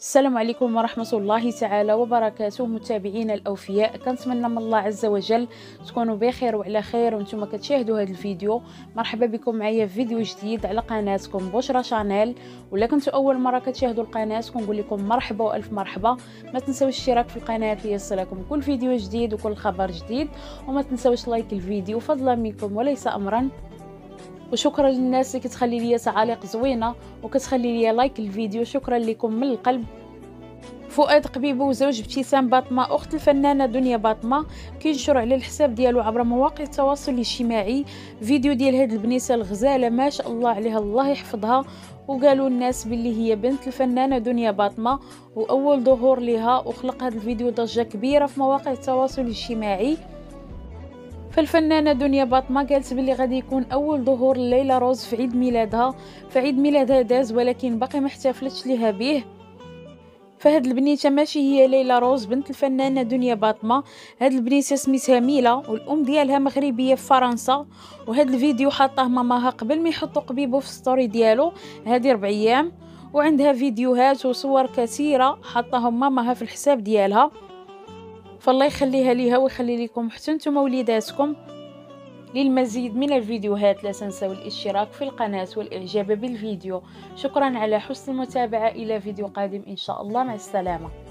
السلام عليكم ورحمة الله تعالى وبركاته. متابعينا الأوفياء، كنتمنى من الله عز وجل تكونوا بخير وعلى خير وانتم كتشاهدوا هذا الفيديو. مرحبا بكم معايا في فيديو جديد على قناتكم بشرى شانيل. ولا كنتوا أول مرة كتشاهدوا القناة كنقول لكم مرحبا وألف مرحبا. ما تنسوش الاشتراك في القناة ليصلكم كل فيديو جديد وكل خبر جديد، وما تنسوش لايك الفيديو فضلا منكم وليس أمرا. وشكرا للناس اللي كتخلي لي تعاليق زوينه وكتخلي لي لايك الفيديو، شكرا لكم من القلب. فؤاد قبيبو وزوج ابتسام باطمه اخت الفنانه دنيا باطمه كينشر على الحساب ديالو عبر مواقع التواصل الاجتماعي فيديو ديال هاد البنيته الغزاله ما شاء الله عليها الله يحفظها. وقالوا الناس باللي هي بنت الفنانه دنيا باطمه واول ظهور لها، وخلق هاد الفيديو ضجه كبيره في مواقع التواصل الاجتماعي. فالفنانة دنيا باطمة قالت بلي غادي يكون أول ظهور لليلى روز في عيد ميلادها، فعيد ميلادها داز ولكن باقي ما احتفلتش ليها به. فهاد البنيته ماشي هي ليلى روز بنت الفنانة دنيا باطمة، هاد البنيته سميتها ميلا والأم ديالها مغربية في فرنسا. وهاد الفيديو حاطاه ماماها قبل ما يحطوا قبيبو في ستوري ديالو هادي 4 أيام، وعندها فيديوهات وصور كثيرة حطاهم ماماها في الحساب ديالها. فالله يخليها ليها ويخلي لكم حتى نتوما وليداتكم. للمزيد من الفيديوهات لا تنسوا الاشتراك في القناة والإعجاب بالفيديو. شكرا على حسن المتابعة، إلى فيديو قادم إن شاء الله، مع السلامة.